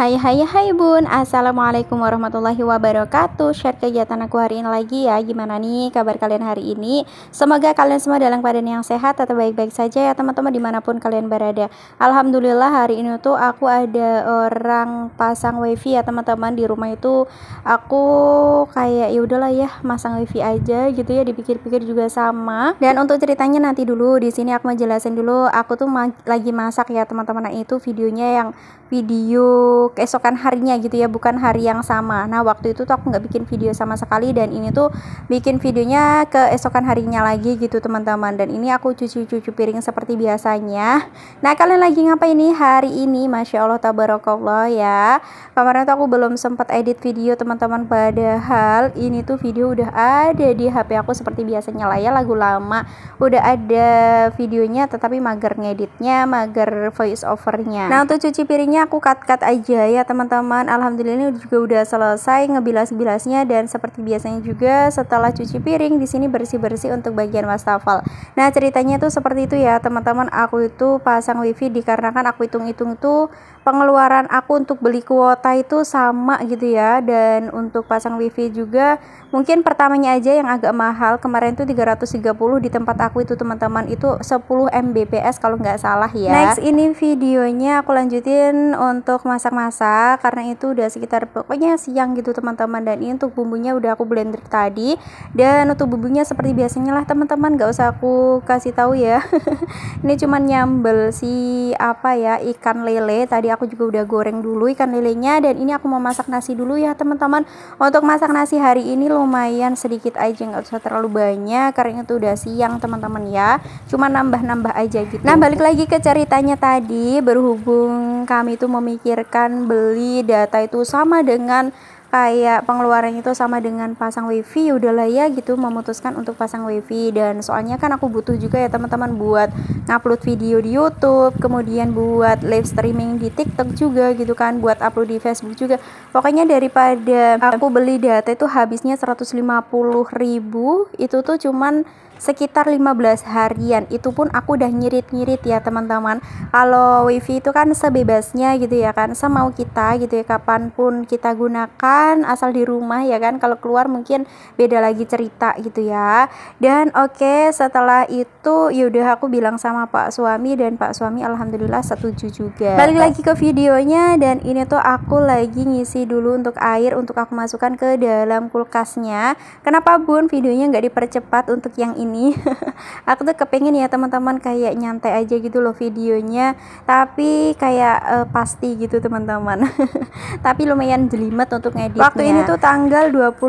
Hai hai hai bun, assalamualaikum warahmatullahi wabarakatuh. Share kegiatan aku hari ini lagi ya. Gimana nih kabar kalian hari ini? Semoga kalian semua dalam keadaan yang sehat atau baik-baik saja ya teman-teman, dimanapun kalian berada. Alhamdulillah hari ini tuh aku ada orang pasang wifi ya teman-teman di rumah itu. Aku kayak ya udahlah ya, masang wifi aja gitu ya, dipikir-pikir juga sama. Dan untuk ceritanya nanti dulu di sini aku mau jelasin dulu. Aku tuh lagi masak ya teman-teman. Nah itu videonya yang video keesokan harinya gitu ya, bukan hari yang sama. Nah waktu itu tuh aku nggak bikin video sama sekali, dan ini tuh bikin videonya keesokan harinya lagi gitu teman-teman. Dan ini aku cuci piring seperti biasanya. Nah kalian lagi ngapain nih hari ini? Masya Allah tabarakallah ya. Kemarin tuh aku belum sempat edit video teman-teman, padahal ini tuh video udah ada di HP aku seperti biasanya lah ya, lagu lama udah ada videonya, tetapi mager ngeditnya, mager voice overnya. Nah untuk cuci piringnya aku cut aja ya teman-teman. Alhamdulillah ini juga udah selesai ngebilas-bilasnya, dan seperti biasanya juga setelah cuci piring di sini bersih-bersih untuk bagian wastafel. Nah ceritanya tuh seperti itu ya teman-teman. Aku itu pasang wifi dikarenakan aku hitung-hitung tuh pengeluaran aku untuk beli kuota itu sama gitu ya, dan untuk pasang wifi juga mungkin pertamanya aja yang agak mahal kemarin tuh 330 di tempat aku itu teman-teman, itu 10 Mbps kalau nggak salah ya. Next ini videonya aku lanjutin untuk masak-masak karena itu udah sekitar pokoknya siang gitu teman-teman. Dan ini untuk bumbunya udah aku blender tadi, dan untuk bumbunya seperti biasanya lah teman-teman, nggak usah aku kasih tahu ya. Ini cuman nyambel si apa ya, ikan lele. Tadi aku juga udah goreng dulu ikan lelenya, dan ini aku mau masak nasi dulu ya teman-teman. Untuk masak nasi hari ini lumayan sedikit aja, nggak usah terlalu banyak karena itu udah siang teman-teman ya, cuma nambah-nambah aja gitu. Nah balik lagi ke ceritanya tadi, berhubung kami itu memikirkan beli data itu sama dengan kayak pengeluaran itu sama dengan pasang wifi, udahlah ya gitu memutuskan untuk pasang wifi. Dan soalnya kan aku butuh juga ya teman-teman buat ngupload video di YouTube, kemudian buat live streaming di TikTok juga gitu kan, buat upload di Facebook juga. Pokoknya daripada aku beli data itu habisnya 150.000, itu tuh cuman sekitar 15 harian. Itu pun aku udah nyirit-nyirit ya teman-teman. Kalau wifi itu kan sebebasnya gitu ya kan, semau kita gitu ya, kapanpun kita gunakan asal di rumah ya kan. Kalau keluar mungkin beda lagi cerita gitu ya. Dan oke, setelah itu yaudah aku bilang sama Pak Suami, dan Pak Suami alhamdulillah setuju juga. Balik lagi ke videonya, dan ini tuh aku lagi ngisi dulu untuk air untuk aku masukkan ke dalam kulkasnya. Kenapa bun videonya nggak dipercepat untuk yang ini? Aku tuh kepengen ya teman-teman kayak nyantai aja gitu loh videonya, tapi kayak pasti gitu teman-teman. Tapi lumayan jelimet untuk ngeditnya. Waktu ini tuh tanggal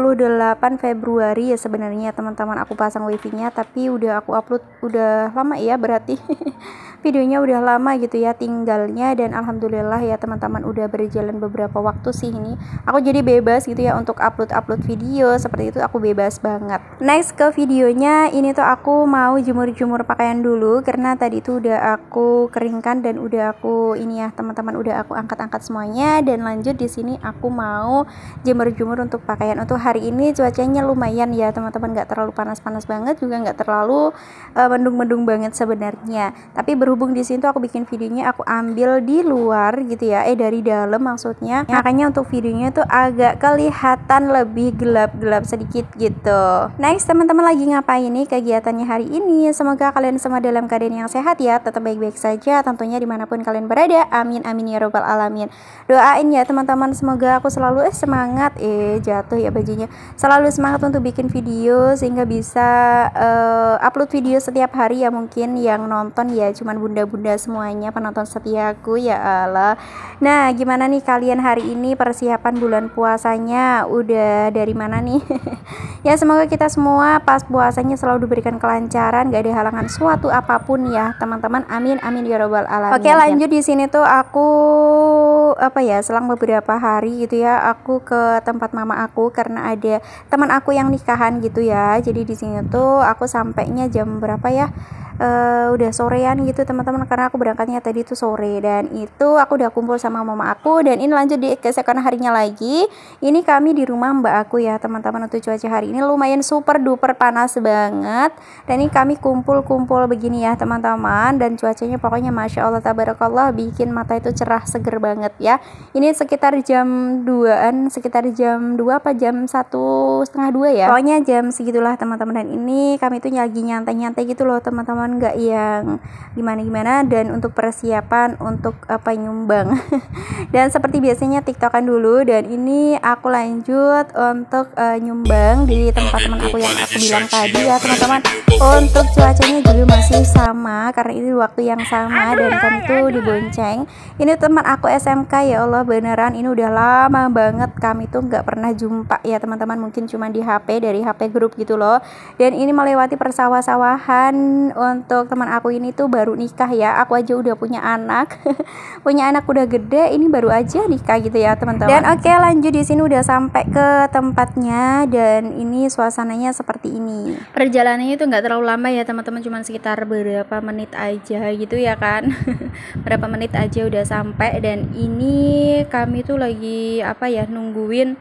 28 Februari ya sebenarnya teman-teman aku pasang wifi-nya, tapi udah aku upload udah lama ya berarti. Videonya udah lama gitu ya tinggalnya, dan alhamdulillah ya teman-teman udah berjalan beberapa waktu sih ini aku jadi bebas gitu ya untuk upload video seperti itu, aku bebas banget. Next ke videonya, ini tuh aku mau jemur pakaian dulu karena tadi tuh udah aku keringkan dan udah aku ini ya teman-teman, udah aku angkat semuanya. Dan lanjut di sini aku mau jemur untuk pakaian. Untuk hari ini cuacanya lumayan ya teman-teman, nggak terlalu panas banget juga nggak terlalu mendung banget sebenarnya. Tapi berhubung di sini tuh aku bikin videonya aku ambil di luar gitu ya, dari dalam maksudnya, makanya untuk videonya tuh agak kelihatan lebih gelap sedikit gitu. Next teman-teman lagi ngapain nih kegiatannya hari ini? Semoga kalian semua dalam keadaan yang sehat ya, tetap baik-baik saja tentunya dimanapun kalian berada. Amin ya robbal alamin. Doain ya teman-teman, semoga aku selalu semangat, jatuh ya bajunya, selalu semangat untuk bikin video sehingga bisa upload video setiap hari ya. Mungkin yang nonton ya cuman bunda-bunda semuanya, penonton setiaku ya Allah. Nah gimana nih kalian hari ini, persiapan bulan puasanya udah dari mana nih? Ya semoga kita semua pas puasanya selalu diberikan kelancaran, gak ada halangan suatu apapun ya teman-teman. Amin ya robbal alamin. Oke lanjut di sini tuh aku apa ya, selang beberapa hari gitu ya aku ke tempat mama aku karena ada teman aku yang nikahan gitu ya. Jadi di sini tuh aku sampainya jam berapa ya, udah sorean gitu teman-teman, karena aku berangkatnya tadi tuh sore. Dan itu aku udah kumpul sama mama aku, dan ini lanjut di keesokan harinya lagi. Ini kami di rumah mbak aku ya teman-teman. Untuk cuaca hari ini lumayan super duper panas banget, dan ini kami kumpul-kumpul begini ya teman-teman. Dan cuacanya pokoknya masya Allah tabarakallah, bikin mata itu cerah seger banget ya. Ini sekitar jam 2an, sekitar jam 2 apa jam 1:30 ya, pokoknya jam segitulah teman-teman. Dan ini kami tuh lagi nyantai-nyantai gitu loh teman-teman, nggak yang gimana-gimana. Dan untuk persiapan untuk apa, nyumbang dan seperti biasanya tiktokan dulu. Dan ini aku lanjut untuk nyumbang di tempat teman aku yang aku bilang tadi ya teman-teman. Untuk cuacanya juga masih sama, karena ini waktu yang sama, dan kami tuh dibonceng. Ini teman aku SMK, ya Allah beneran ini udah lama banget kami tuh nggak pernah jumpa ya teman-teman, mungkin cuma di HP, dari HP grup gitu loh. Dan ini melewati persawah-sawahan. Untuk teman aku ini tuh baru nikah ya, aku aja udah punya anak punya anak udah gede, ini baru aja nikah gitu ya teman-teman. Dan oke, lanjut di sini udah sampai ke tempatnya, dan ini suasananya seperti ini. Perjalanannya itu nggak terlalu lama ya teman-teman, cuma sekitar beberapa menit aja gitu ya kan berapa menit aja udah sampai. Dan ini kami tuh lagi apa ya, nungguin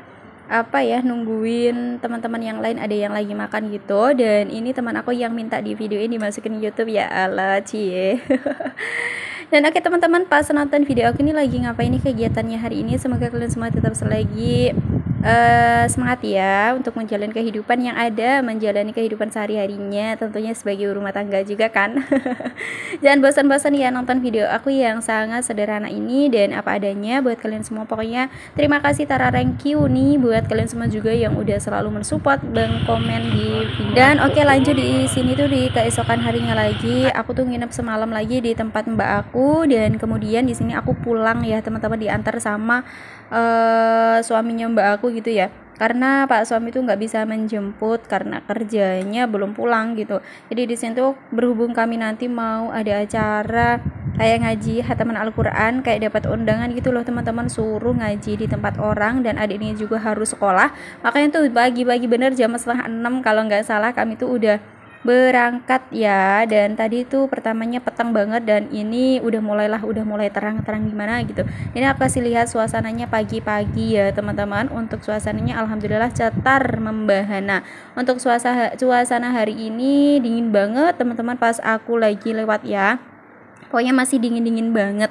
teman-teman yang lain, ada yang lagi makan gitu. Dan ini teman aku yang minta di video ini dimasukin YouTube, ya Allah cie dan oke teman-teman, pas nonton video aku ini lagi ngapain nih kegiatannya hari ini, semoga kalian semua tetap selagi semangat ya untuk menjalani kehidupan yang ada, menjalani kehidupan sehari-harinya, tentunya sebagai rumah tangga juga kan jangan bosan-bosan ya nonton video aku yang sangat sederhana ini dan apa adanya buat kalian semua. Pokoknya terima kasih Tara, thank you nih buat kalian semua juga yang udah selalu mensupport dan komen di video. Dan oke, lanjut di sini tuh di keesokan harinya lagi, aku tuh nginep semalam lagi di tempat mbak aku. Dan kemudian di sini aku pulang ya teman-teman, diantar sama suaminya mbak aku gitu ya, karena pak suami tuh nggak bisa menjemput karena kerjanya belum pulang gitu. Jadi di sini tuh berhubung kami nanti mau ada acara kayak ngaji khataman Al-Quran, kayak dapat undangan gitu loh teman-teman, suruh ngaji di tempat orang, dan adik ini juga harus sekolah, makanya tuh pagi-pagi bener jam 5:30 kalau nggak salah kami tuh udah berangkat ya. Dan tadi tuh pertamanya petang banget, dan ini udah mulai terang-terang gimana gitu. Ini aku kasih lihat suasananya pagi-pagi ya teman-teman. Untuk suasananya alhamdulillah cetar membahana. Untuk suasana hari ini dingin banget teman-teman, pas aku lagi lewat ya, pokoknya masih dingin-dingin banget.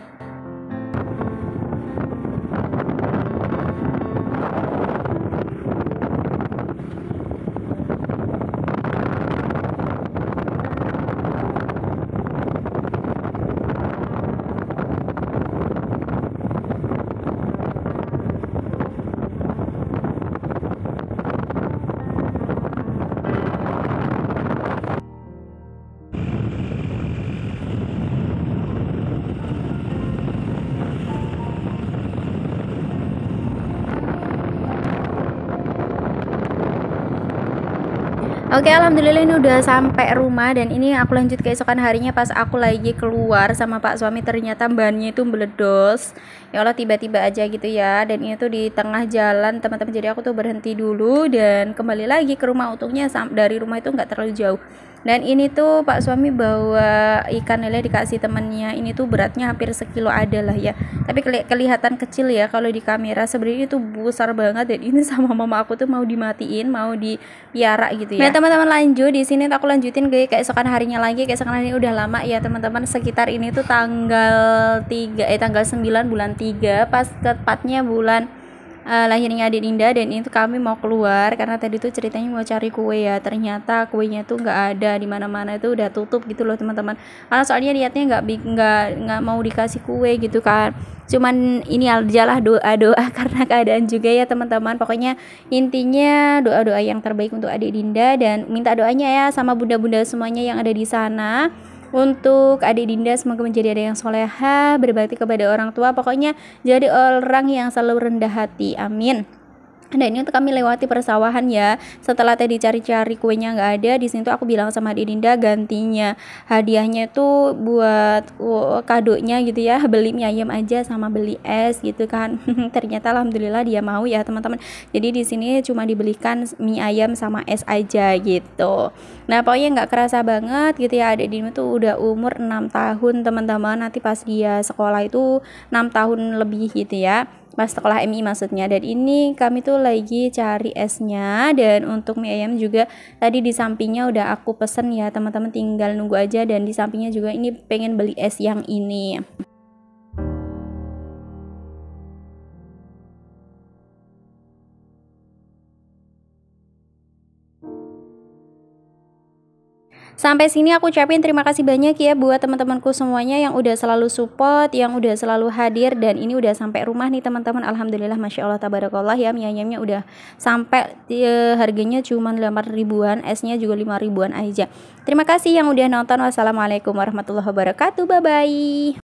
Oke, alhamdulillah ini udah sampai rumah. Dan ini aku lanjut keesokan harinya, pas aku lagi keluar sama pak suami ternyata bannya itu meledos. Ya Allah, tiba-tiba aja gitu ya. Dan ini tuh di tengah jalan teman-teman, jadi aku tuh berhenti dulu dan kembali lagi ke rumah. Untungnya dari rumah itu nggak terlalu jauh. Dan ini tuh pak suami bawa ikan lele dikasih temennya, ini tuh beratnya hampir sekilo ada lah ya, tapi kelihatan kecil ya kalau di kamera, sebenarnya itu besar banget. Dan ini sama mama aku tuh mau dimatiin, mau dipiara gitu ya. Nah teman-teman, lanjut di sini aku lanjutin ke keesokan harinya lagi. Keesokan harinya udah lama ya teman-teman, sekitar ini tuh tanggal 9 bulan 3, pas tepatnya bulan lahirnya adik Dinda. Dan itu kami mau keluar karena tadi tuh ceritanya mau cari kue ya, ternyata kuenya tuh nggak ada, di mana-mana itu udah tutup gitu loh teman-teman, karena soalnya niatnya nggak mau dikasih kue gitu kan, cuman ini ajalah doa-doa karena keadaan juga ya teman-teman. Pokoknya intinya doa-doa yang terbaik untuk adik Dinda, dan minta doanya ya sama bunda-bunda semuanya yang ada di sana. Untuk adik Dinda semoga menjadi adik yang soleha, berbakti kepada orang tua, pokoknya jadi orang yang selalu rendah hati, amin. Dan ini tuh kami lewati persawahan ya. Setelah tadi cari-cari kuenya nggak ada, di sini tuh aku bilang sama Dinda gantinya hadiahnya tuh buat kadonya gitu ya, beli mie ayam aja sama beli es gitu kan. Ternyata alhamdulillah dia mau ya teman-teman. Jadi di sini cuma dibelikan mie ayam sama es aja gitu. Nah pokoknya nggak kerasa banget gitu ya, adik Dinda tuh udah umur 6 tahun teman-teman. Nanti pas dia sekolah itu 6 tahun lebih gitu ya, pas sekolah MI maksudnya. Dan ini kami tuh lagi cari esnya, dan untuk mie ayam juga tadi di sampingnya udah aku pesen ya teman-teman, tinggal nunggu aja. Dan di sampingnya juga ini pengen beli es yang ini. Sampai sini aku ucapin terima kasih banyak ya buat teman-temanku semuanya yang udah selalu support, yang udah selalu hadir. Dan ini udah sampai rumah nih teman-teman. Alhamdulillah, masya Allah tabarakallah ya, mie ayamnya udah sampai, harganya cuma 8 ribuan, esnya juga 5 ribuan aja. Terima kasih yang udah nonton. Wassalamualaikum warahmatullahi wabarakatuh. Bye bye.